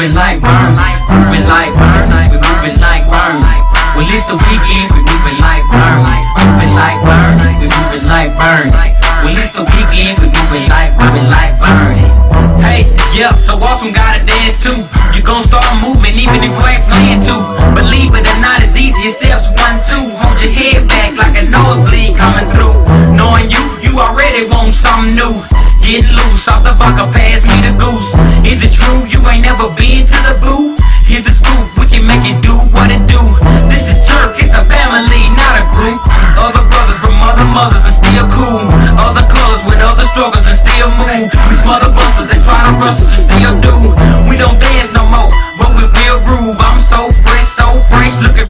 moving like burn, moving like burn, we moving like burn. Well, it's the weekend, we moving like burn, moving like burn, we moving like burn. Well, it's the weekend, we moving like burn. Hey, yeah, so awesome, gotta dance too. You gon' start moving even if you ain't playing to. Believe it or not, it's easy. Steps 1, 2. Hold your head back like a nosebleed coming through. Knowing you already want something new. Get loose off the vodka, pass me the goose. Is it true you ain't never been to the booth? Here's the scoop, we can make it do what it do.